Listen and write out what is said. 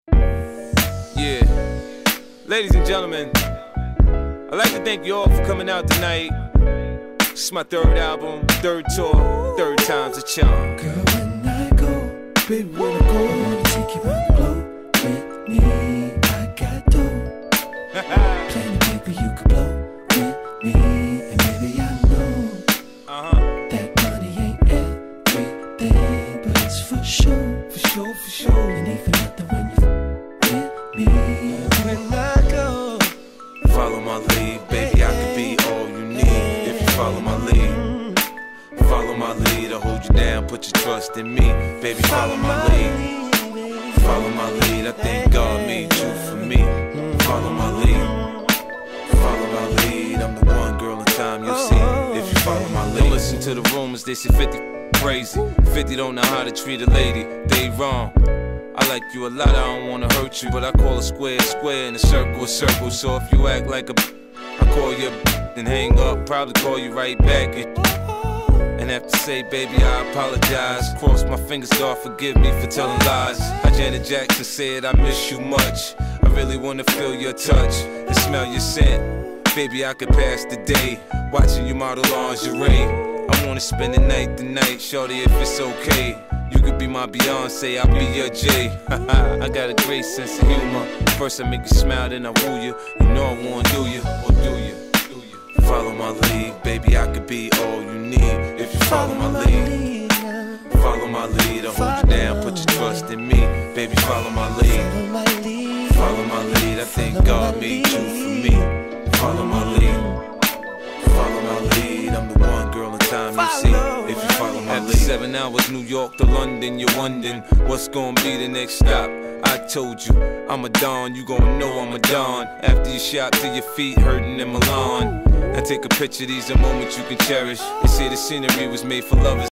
Yeah, ladies and gentlemen, I'd like to thank you all for coming out tonight. This is my third album, third tour, third time's a charm. Girl, when I go, baby, when I go, I wanna take you around the globe with me. I got dough, plenty paper you could blow with me. And baby, I know that money ain't everything, but it's for sure, for sure, for sure. And even nothing when you with me. When I go, follow my lead, baby, I could be all you need if you follow my lead. Follow my lead, I'll hold you down, put your trust in me. Baby, follow my lead. Follow my lead, I think God made you for me. Follow my lead. Follow my lead, I'm the one girl in time you'll see if you follow my lead. Don't listen to the rumors, they say 50 crazy. 50 don't know how to treat a lady, they wrong. I like you a lot, I don't wanna hurt you, but I call a square and a circle a circle. So if you act like a I call you a then hang up, probably call you right back and have to say, baby, I apologize. Cross my fingers, God forgive me for telling lies. How Janet Jackson said, I miss you much. I really wanna feel your touch and smell your scent. Baby, I could pass the day watching you model lingerie. I wanna spend the night tonight, shorty, if it's okay. You could be my Beyonce, I'll be your Jay. I got a great sense of humor. First I make you smile, then I woo you. You know I wanna do you, or do you? Follow my lead, baby, I could be all you need if you follow my lead. Follow my lead, I'll hold you down, put your trust in me. Baby, follow my lead. Follow my lead, I think God made you for me. Follow my lead. Follow my lead, I'm the one girl in time you see if you follow my lead. After 7 hours, New York to London, you're wondering what's gonna be the next stop. I told you, I'm a Don, you gon' know I'm a Don. After you shot till your feet hurting in Milan. Now take a picture, these are moments you can cherish. They say the scenery was made for lovers.